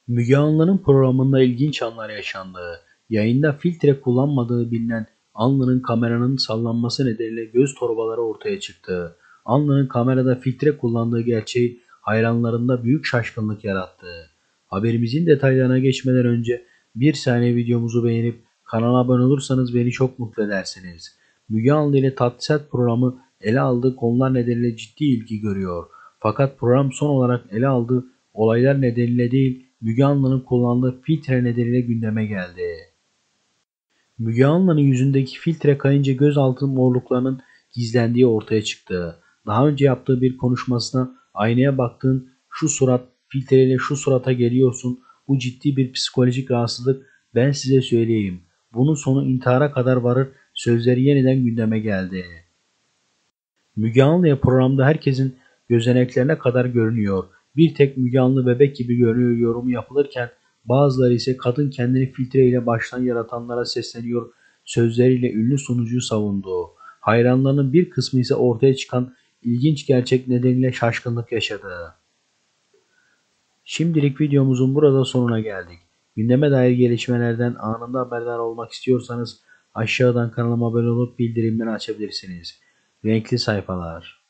Müge Anlı'nın programında ilginç anlar yaşandı. Yayında filtre kullanmadığı bilinen Anlı'nın kameranın sallanması nedeniyle göz torbaları ortaya çıktı. Anlı'nın kamerada filtre kullandığı gerçeği hayranlarında büyük şaşkınlık yarattı. Haberimizin detaylarına geçmeden önce bir saniye videomuzu beğenip kanala abone olursanız beni çok mutlu edersiniz. Müge Anlı ile Tatlıset programı ele aldığı konular nedeniyle ciddi ilgi görüyor. Fakat program son olarak ele aldığı olaylar nedeniyle değil, Müge Anlı'nın kullandığı filtre nedeniyle gündeme geldi. Müge Anlı'nın yüzündeki filtre kayınca gözaltı morluklarının gizlendiği ortaya çıktı. Daha önce yaptığı bir konuşmasına aynaya baktığın şu surat filtreyle şu surata geliyorsun. Bu ciddi bir psikolojik rahatsızlık. Ben size söyleyeyim. Bunun sonu intihara kadar varır. Sözleri yeniden gündeme geldi. Müge Anlı'ya programda herkesin gözeneklerine kadar görünüyor. Bir tek Müge Anlı bebek gibi görünüyor yorumu yapılırken bazıları ise kadın kendini filtre ile baştan yaratanlara sesleniyor sözleriyle ünlü sunucuyu savundu. Hayranlarının bir kısmı ise ortaya çıkan ilginç gerçek nedeniyle şaşkınlık yaşadı. Şimdilik videomuzun burada sonuna geldik. Gündeme dair gelişmelerden anında haberdar olmak istiyorsanız aşağıdan kanalıma abone olup bildirimleri açabilirsiniz. Renkli sayfalar.